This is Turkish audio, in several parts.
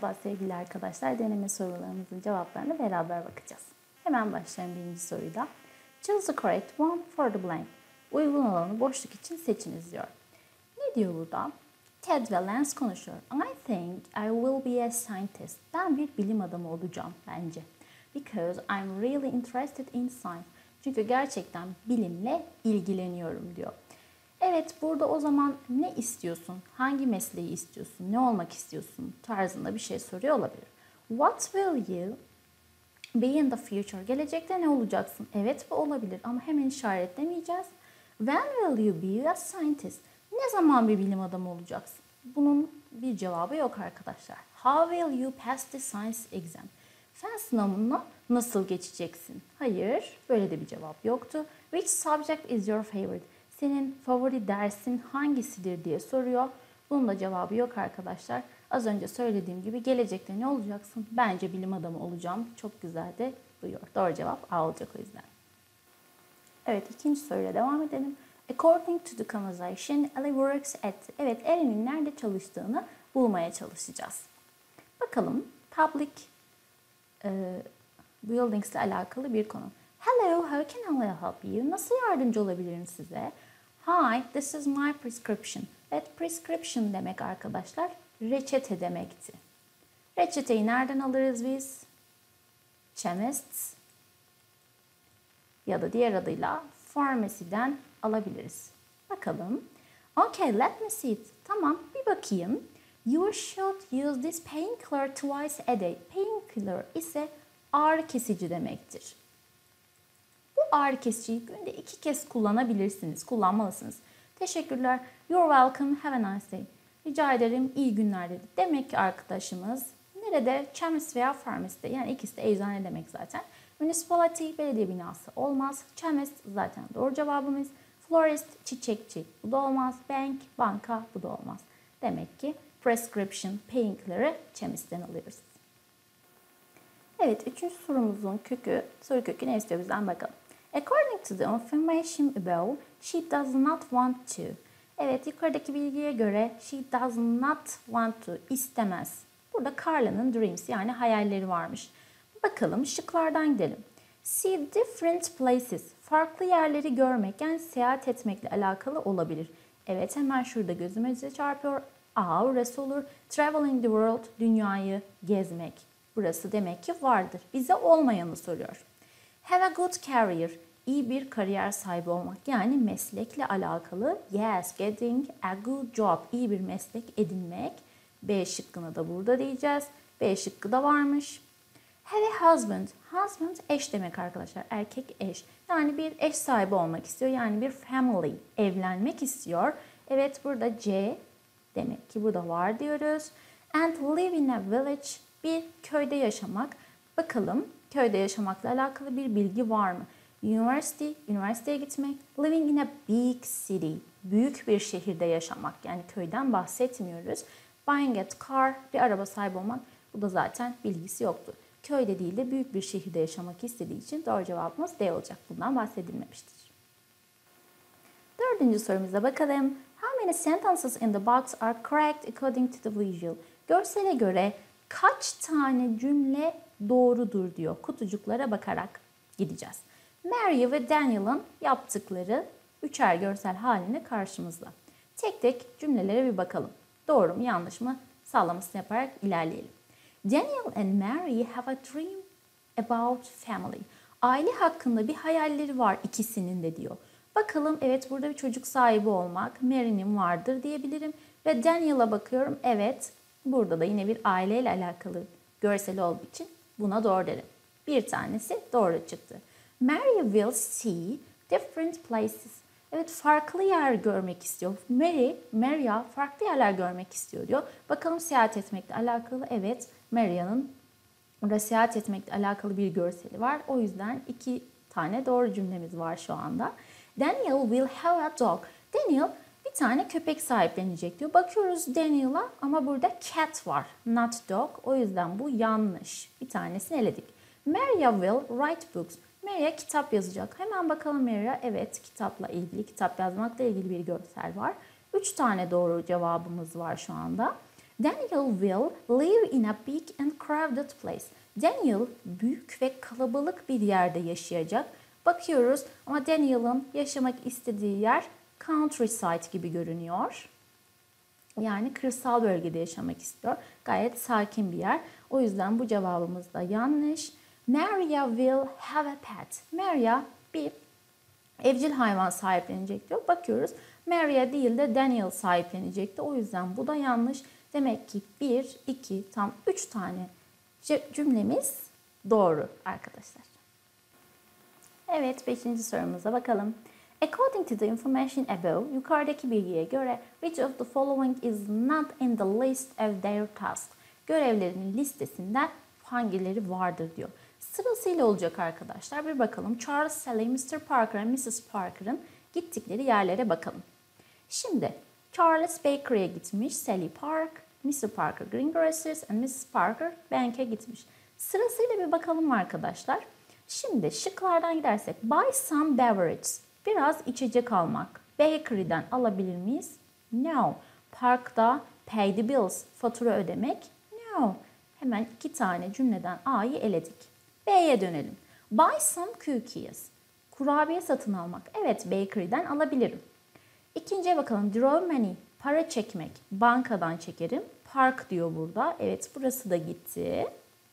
Merhaba sevgili arkadaşlar. Deneme sorularımızın cevaplarına beraber bakacağız. Hemen başlayalım birinci soruyla. Choose the correct one for the blank. Uygun olanı boşluk için seçiniz diyor. Ne diyor burada? Ted ve Lance konuşuyor. I think I will be a scientist. Ben bir bilim adamı olacağım bence. Because I'm really interested in science. Çünkü gerçekten bilimle ilgileniyorum diyor. Evet, burada o zaman ne istiyorsun? Hangi mesleği istiyorsun? Ne olmak istiyorsun? Tarzında bir şey soruyor olabilir. What will you be in the future? Gelecekte ne olacaksın? Evet, bu olabilir ama hemen işaretlemeyeceğiz. When will you be a scientist? Ne zaman bir bilim adamı olacaksın? Bunun bir cevabı yok arkadaşlar. How will you pass the science exam? Fen sınavına nasıl geçeceksin? Hayır, böyle de bir cevap yoktu. Which subject is your favorite? Senin favori dersin hangisidir diye soruyor. Bunun da cevabı yok arkadaşlar. Az önce söylediğim gibi gelecekte ne olacaksın? Bence bilim adamı olacağım. Çok güzel de duyuyor. Doğru cevap A olacak o yüzden. Evet, ikinci soruyla devam edelim. According to the conversation, Ellie works at... Evet, Ellie'nin nerede çalıştığını bulmaya çalışacağız. Bakalım, public buildings ile alakalı bir konu. Hello, how can I help you? Nasıl yardımcı olabilirim size? Hi, this is my prescription. Evet, prescription demek arkadaşlar, reçete demekti. Reçeteyi nereden alırız biz? Chemists ya da diğer adıyla pharmacy'den alabiliriz. Bakalım. Okay, let me see it. Tamam, bir bakayım. You should use this painkiller twice a day. Painkiller ise ağrı kesici demektir. Bu ağrı kesiciyi günde 2 kez kullanabilirsiniz, kullanmalısınız. Teşekkürler. You're welcome. Have a nice day. Rica ederim. İyi günler dedi. Demek ki arkadaşımız nerede? Chemist veya pharmacist. Yani ikisi de eczane demek zaten. Municipality, belediye binası olmaz. Chemist zaten doğru cevabımız. Florist, çiçekçi. Bu da olmaz. Bank, banka. Bu da olmaz. Demek ki prescription, painkiller'ı chemist'ten alıyoruz. Evet, üçüncü sorumuzun soru kökü ne istiyor bizden bakalım. According to the information above, she does not want to. Evet, yukarıdaki bilgiye göre she does not want to, istemez. Burada Carla'nın dreams yani hayalleri varmış. Bakalım şıklardan gidelim. See different places. Farklı yerleri görmek yani seyahat etmekle alakalı olabilir. Evet, hemen şurada gözümüze çarpıyor. A, orası olur. Traveling the world, dünyayı gezmek. Burası demek ki vardır. Bize olmayanı soruyor. Have a good career. İyi bir kariyer sahibi olmak. Yani meslekle alakalı. Yes, getting a good job. İyi bir meslek edinmek. B şıkkını da burada diyeceğiz. B şıkkı da varmış. Have a husband. Husband eş demek arkadaşlar. Erkek eş. Yani bir eş sahibi olmak istiyor. Yani bir family. Evlenmek istiyor. Evet, burada C demek ki burada var diyoruz. And live in a village. Bir köyde yaşamak. Bakalım köyde yaşamakla alakalı bir bilgi var mı? University, üniversiteye gitmek. Living in a big city. Büyük bir şehirde yaşamak. Yani köyden bahsetmiyoruz. Buying a car, bir araba sahibi olmak. Bu da zaten bilgisi yoktu. Köyde değil de büyük bir şehirde yaşamak istediği için doğru cevabımız D olacak. Bundan bahsedilmemiştir. Dördüncü sorumuza bakalım. How many sentences in the box are correct according to the visual? Görsele göre kaç tane cümle doğrudur diyor. Kutucuklara bakarak gideceğiz. Mary ve Daniel'ın yaptıkları üçer görsel halinde karşımızda. Tek tek cümlelere bir bakalım. Doğru mu yanlış mı sallamasını yaparak ilerleyelim. Daniel and Mary have a dream about family. Aile hakkında bir hayalleri var ikisinin de diyor. Bakalım, evet, burada bir çocuk sahibi olmak Mary'nin vardır diyebilirim. Ve Daniel'a bakıyorum, evet, burada da yine bir aileyle alakalı görsel olduğu için buna doğru derim. Bir tanesi doğru çıktı. Mary will see different places. Evet, farklı yer görmek istiyor. Maria farklı yerler görmek istiyor diyor. Bakalım seyahat etmekle alakalı. Evet, Maria'nın burada seyahat etmekle alakalı bir görseli var. O yüzden 2 tane doğru cümlemiz var şu anda. Daniel will have a dog. Daniel bir tane köpek sahiplenecek diyor. Bakıyoruz Daniel'a ama burada cat var, not dog. O yüzden bu yanlış. Bir tanesini eledik. Maria will write books. Maria kitap yazacak. Hemen bakalım Maria. Evet, kitapla ilgili, kitap yazmakla ilgili bir görsel var. 3 tane doğru cevabımız var şu anda. Daniel will live in a big and crowded place. Daniel büyük ve kalabalık bir yerde yaşayacak. Bakıyoruz ama Daniel'ın yaşamak istediği yer countryside gibi görünüyor. Yani kırsal bölgede yaşamak istiyor. Gayet sakin bir yer. O yüzden bu cevabımız da yanlış. Maria will have a pet. Maria bir evcil hayvan sahiplenecek diyor. Bakıyoruz Maria değil de Daniel sahiplenecekti. O yüzden bu da yanlış. Demek ki 1, 2, tam 3 tane cümlemiz doğru arkadaşlar. Evet, 5. sorumuza bakalım. According to the information above, yukarıdaki bilgiye göre which of the following is not in the list of their tasks? Görevlerinin listesinden hangileri vardır diyor. Sırasıyla olacak arkadaşlar. Bir bakalım. Charles, Sally, Mr. Parker ve Mrs. Parker'ın gittikleri yerlere bakalım. Şimdi Charles Bakery'e gitmiş, Sally Park, Mr. Parker Greengrocers and Mrs. Parker Bank'e gitmiş. Sırasıyla bir bakalım arkadaşlar. Şimdi şıklardan gidersek buy some beverages, biraz içecek almak. Bakery'den alabilir miyiz? No. Parkta pay the bills, fatura ödemek? No. Hemen 2 tane cümleden A'yı eledik. B'ye dönelim. Buy some cookies, kurabiye satın almak. Evet, bakery'den alabilirim. İkinciye bakalım. Draw money, para çekmek. Bankadan çekerim. Park diyor burada. Evet, burası da gitti.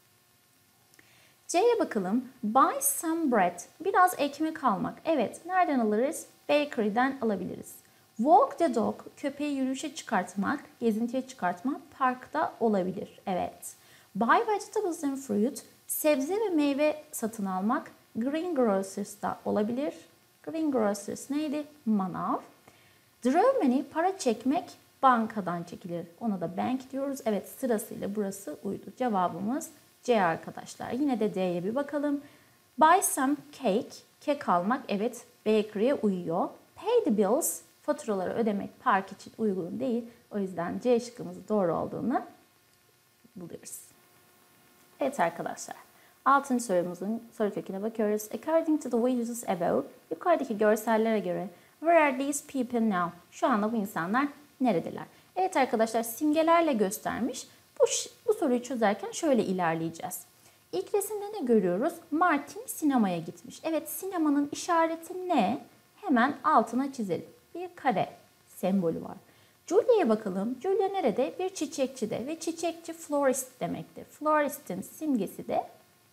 C'ye bakalım. Buy some bread, biraz ekmek almak. Evet, nereden alırız? Bakery'den alabiliriz. Walk the dog, köpeği yürüyüşe çıkartmak, gezintiye çıkartmak. Parkta olabilir. Evet. Buy vegetables and fruit, sebze ve meyve satın almak. Greengrocers'da olabilir. Greengrocers neydi? Manav. Draw money, para çekmek, bankadan çekilir. Ona da bank diyoruz. Evet, sırasıyla burası uydu. Cevabımız C arkadaşlar. Yine de D'ye bir bakalım. Buy some cake, kek almak. Evet, bakery'e uyuyor. Pay the bills, faturaları ödemek park için uygun değil. O yüzden C şıkkımızın doğru olduğunu buluyoruz. Evet arkadaşlar. 6. sorumuzun soru köküne bakıyoruz. According to the visuals above, yukarıdaki görsellere göre where are these people now? Şu anda bu insanlar neredeler? Evet arkadaşlar, simgelerle göstermiş. Bu soruyu çözerken şöyle ilerleyeceğiz. İlk resimde ne görüyoruz? Martin sinemaya gitmiş. Evet, sinemanın işareti ne? Hemen altına çizelim. Bir kare sembolü var. Julia'ya bakalım. Julia nerede? Bir çiçekçide ve çiçekçi florist demektir. Florist'in simgesi de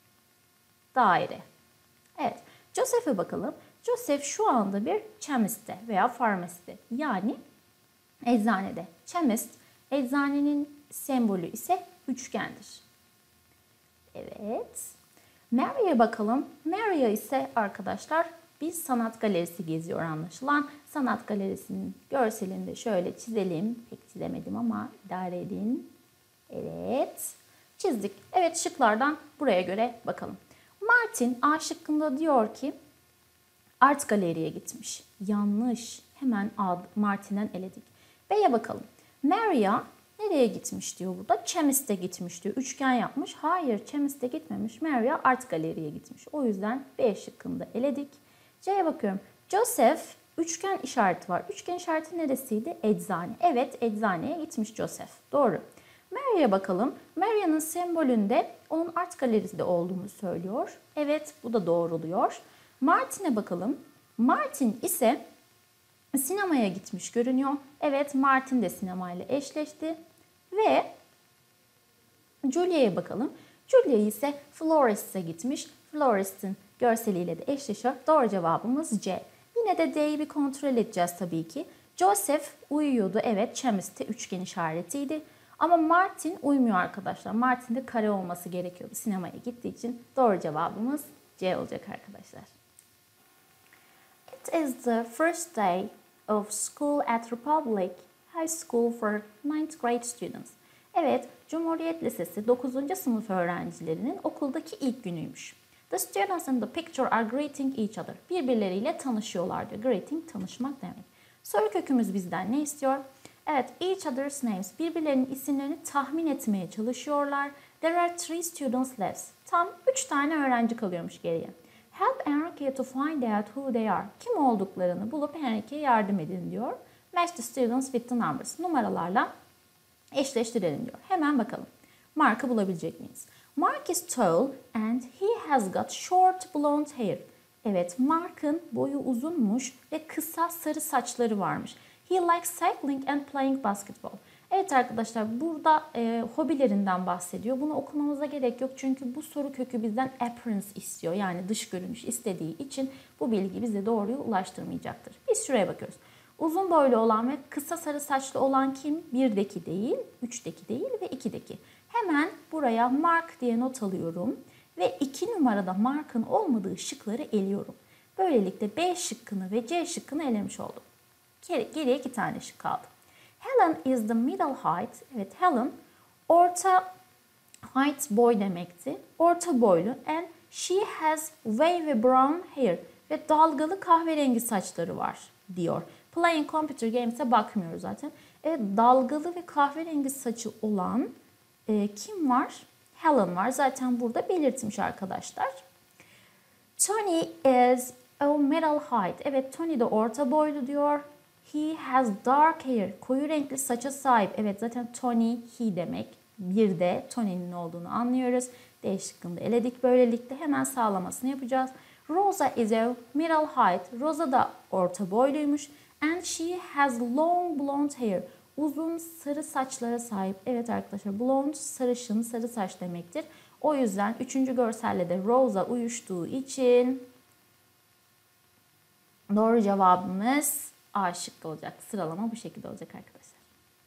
daire. Evet. Joseph'e bakalım. Joseph şu anda bir chemist'te veya pharmacy'de, yani eczanede. Chemist, eczanenin sembolü ise üçgendir. Evet. Mary'e bakalım. Maria ise arkadaşlar bir sanat galerisi geziyor anlaşılan. Sanat galerisinin görselini de şöyle çizelim. Pek çizemedim ama idare edin. Evet. Çizdik. Evet, şıklardan buraya göre bakalım. Martin A şıkkında diyor ki art galeriye gitmiş. Yanlış. Hemen Martin'den eledik. B'ye bakalım. Maria nereye gitmiş diyor burada. Chemist'e gitmiş diyor. Üçgen yapmış. Hayır, Chemist'e gitmemiş. Maria art galeriye gitmiş. O yüzden B şıkkında eledik. C'ye bakıyorum. Joseph, üçgen işareti var. Üçgen işareti neresiydi? Eczane. Evet, eczaneye gitmiş Joseph. Doğru. Maria'ya bakalım. Maria'nın sembolünde onun art galeride olduğunu söylüyor. Evet, bu da doğruluyor. Martin'e bakalım. Martin ise sinemaya gitmiş görünüyor. Evet, Martin de sinemayla eşleşti. Ve Julia'ya bakalım. Julia ise florist'e gitmiş. Florist'in görseliyle de eşleşiyor. Doğru cevabımız C. Yine de D'yi bir kontrol edeceğiz tabii ki. Joseph uyuyordu. Evet, chemist'te üçgen işaretiydi. Ama Martin uymuyor arkadaşlar. Martin'de kare olması gerekiyordu. Sinemaya gittiği için doğru cevabımız C olacak arkadaşlar. It is the first day of school at Republic High School for 9th grade students. Evet, Cumhuriyet Lisesi 9. sınıf öğrencilerinin okuldaki ilk günüymüş. The students in the picture are greeting each other. Birbirleriyle tanışıyorlar diyor. Greeting, tanışmak demek. Soru kökümüz bizden ne istiyor? Evet, each other's names. Birbirlerinin isimlerini tahmin etmeye çalışıyorlar. There are 3 students left. Tam 3 tane öğrenci kalıyormuş geriye. Help Enrique to find out who they are. Kim olduklarını bulup Enrique'ye yardım edin diyor. Match the students with the numbers. Numaralarla Eşleştirelim diyor. Hemen bakalım. Mark'ı bulabilecek miyiz? Mark is tall and he has got short blonde hair. Evet, Mark'ın boyu uzunmuş ve kısa sarı saçları varmış. He likes cycling and playing basketball. Evet arkadaşlar, burada hobilerinden bahsediyor. Bunu okumamıza gerek yok çünkü bu soru kökü bizden appearance istiyor. Yani dış görünüş istediği için bu bilgi bize doğruya ulaştırmayacaktır. Biz şuraya bakıyoruz. Uzun boylu olan ve kısa sarı saçlı olan kim? 1'deki değil, 3'teki değil ve 2'deki. Hemen buraya Mark diye not alıyorum ve 2 numarada Mark'ın olmadığı şıkları eliyorum. Böylelikle B şıkkını ve C şıkkını elemiş oldum. Geriye 2 tane şık kaldı. Helen is the middle height. Evet, Helen orta height boy demekti. Orta boylu. And she has wavy brown hair. Ve dalgalı kahverengi saçları var diyor. Playing computer games'e bakmıyoruz zaten. Dalgalı ve kahverengi saçı olan kim var? Helen var. Zaten burada belirtmiş arkadaşlar. Tony is a middle height. Evet, Tony de orta boylu diyor. He has dark hair. Koyu renkli saça sahip. Evet, zaten Tony he demek. Bir de Tony'nin olduğunu anlıyoruz. D şıkkını eledik. Böylelikle hemen sağlamasını yapacağız. Rosa is a middle height. Rosa da orta boyluymuş. And she has long blonde hair. Uzun sarı saçlara sahip. Evet arkadaşlar, blonde sarışın, sarı saç demektir. O yüzden 3. görselle de Rosa uyuştuğu için doğru cevabımız A şıkkı olacak. Sıralama bu şekilde olacak arkadaşlar.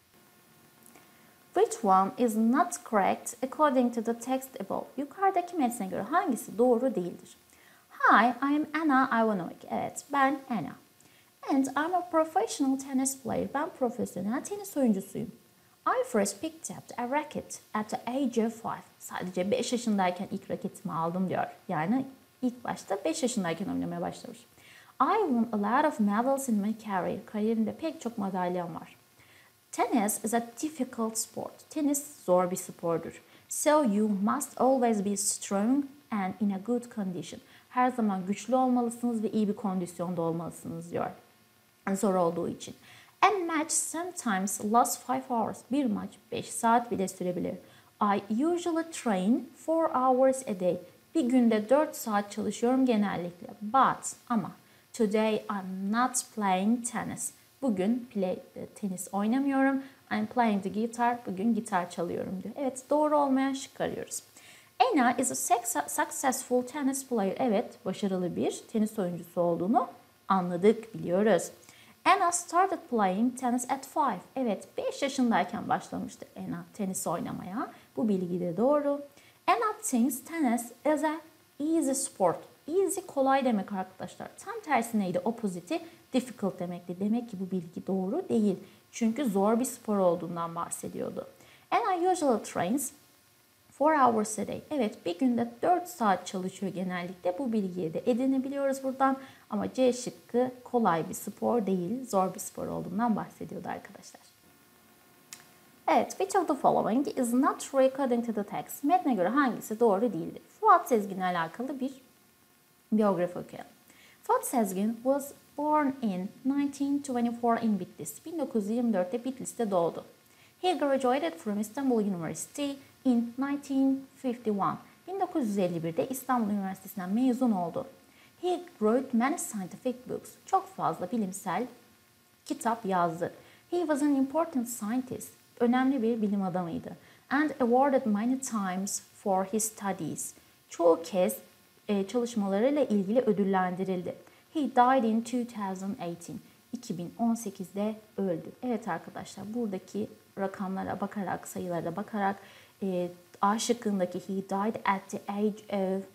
Which one is not correct according to the text above? Yukarıdaki metne göre hangisi doğru değildir? Hi, I am Anna Ivanovic. Evet, ben Anna. And I'm a professional tennis player. Ben profesyonel tenis oyuncusuyum. I first picked up a racket at the age of 5. Sadece 5 yaşındayken ilk raketimi aldım diyor. Yani ilk başta 5 yaşındayken oynamaya başlamış. I won a lot of medals in my career. Kariyerimde pek çok madalyam var. Tennis is a difficult sport. Tenis zor bir spordur. So you must always be strong and in a good condition. Her zaman güçlü olmalısınız ve iyi bir kondisyonda olmalısınız diyor. Zor olduğu için. A match sometimes lasts 5 hours. Bir maç 5 saat bile sürebilir. I usually train 4 hours a day. Bir günde 4 saat çalışıyorum genellikle. Ama today I'm not playing tennis. Bugün tenis oynamıyorum. I'm playing the guitar. Bugün gitar çalıyorum diyor. Evet, doğru olmayan şık arıyoruz. Anna is a successful tennis player. Evet, başarılı bir tenis oyuncusu olduğunu anladık, biliyoruz. Anna started playing tennis at 5. Evet, 5 yaşındayken başlamıştı Anna tenis oynamaya. Bu bilgi de doğru. Anna thinks tennis is a easy sport. Easy kolay demek arkadaşlar. Tam tersi neydi? Opposite'i difficult demekti. Demek ki bu bilgi doğru değil. Çünkü zor bir spor olduğundan bahsediyordu. Anna usually trains 4 hours a day. Evet, bir günde 4 saat çalışıyor genellikle. Bu bilgiyi de edinebiliyoruz buradan. Ama C şıkkı kolay bir spor değil, zor bir spor olduğundan bahsediyordu arkadaşlar. Evet, which of the following is not true according to the text? Metne göre hangisi doğru değildir? Fuat Sezgin'le alakalı bir biyografi okuyalım. Fuat Sezgin was born in 1924 in Bitlis. 1924'te Bitlis'te doğdu. He graduated from Istanbul University in 1951. 1951'de İstanbul Üniversitesi'nden mezun oldu. He wrote many scientific books. Çok fazla bilimsel kitap yazdı. He was an important scientist. Önemli bir bilim adamıydı. And awarded many times for his studies. Çoğu kez çalışmalarıyla ilgili ödüllendirildi. He died in 2018. 2018'de öldü. Evet arkadaşlar, buradaki rakamlara bakarak, sayılara bakarak A şıkkındaki he died at the age of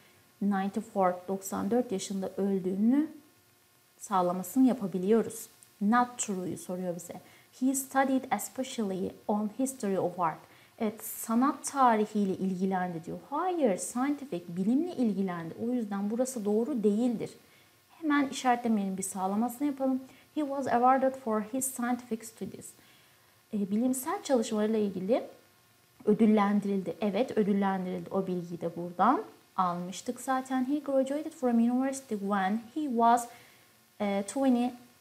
94 yaşında öldüğünü sağlamasını yapabiliyoruz. Not true'yu soruyor bize. He studied especially on history of art. Evet, sanat tarihiyle ilgilendi diyor. Hayır, scientific, bilimle ilgilendi. O yüzden burası doğru değildir. Hemen işaretlemeyelim, bir sağlamasını yapalım. He was awarded for his scientific studies. Bilimsel çalışmalarıyla ilgili ödüllendirildi. Evet, ödüllendirildi. O bilgiyi de buradan almıştık zaten. He graduated from university when he was 27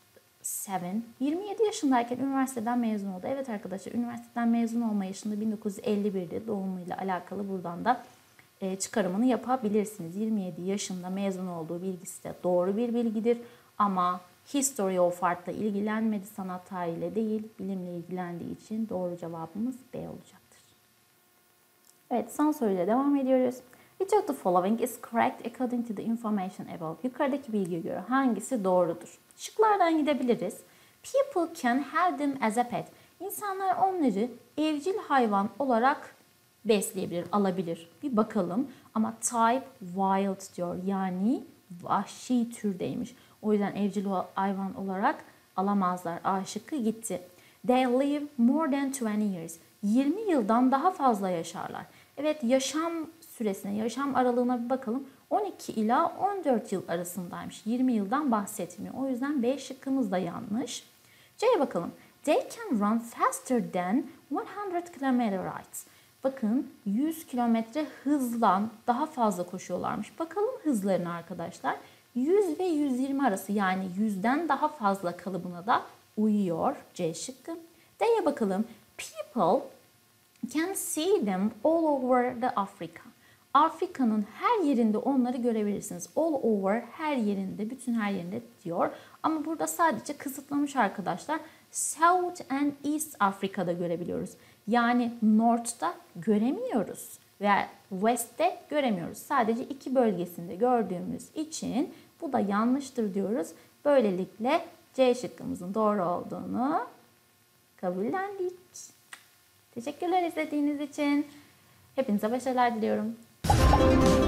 27 yaşındayken üniversiteden mezun oldu. Evet arkadaşlar, üniversiteden mezun olma yaşında 1951'de, doğumuyla alakalı buradan da çıkarımını yapabilirsiniz. 27 yaşında mezun olduğu bilgisi de doğru bir bilgidir. Ama History of Art'la ilgilenmedi, sanat tarihiyle değil, bilimle ilgilendiği için doğru cevabımız B olacaktır. Evet, son soruyla devam ediyoruz. Which of the following is correct according to the information above? Yukarıdaki bilgiye göre hangisi doğrudur? Şıklardan gidebiliriz. People can have them as a pet. İnsanlar onları evcil hayvan olarak besleyebilir, alabilir. Bir bakalım. Ama type wild diyor. Yani vahşi türdeymiş. O yüzden evcil hayvan olarak alamazlar. A şıkkı gitti. They live more than 20 years. 20 yıldan daha fazla yaşarlar. Evet, yaşam süresine, yaşam aralığına bir bakalım. 12 ila 14 yıl arasındaymış. 20 yıldan bahsetmiyor. O yüzden B şıkkımız da yanlış. C'ye bakalım. They can run faster than 100 km/h. Bakın 100 kilometre hızla daha fazla koşuyorlarmış. Bakalım hızlarına arkadaşlar. 100 ve 120 arası, yani 100'den daha fazla kalıbına da uyuyor. C şıkkı. D'ye bakalım. People can see them all over the Africa. Afrika'nın her yerinde onları görebilirsiniz. All over, her yerinde, bütün her yerinde diyor. Ama burada sadece kısıtlamış arkadaşlar. South and East Afrika'da görebiliyoruz. Yani North'ta göremiyoruz ve West'te göremiyoruz. Sadece iki bölgesinde gördüğümüz için bu da yanlıştır diyoruz. Böylelikle C şıkkımızın doğru olduğunu kabullendik. Teşekkürler izlediğiniz için. Hepinize başarılar diliyorum.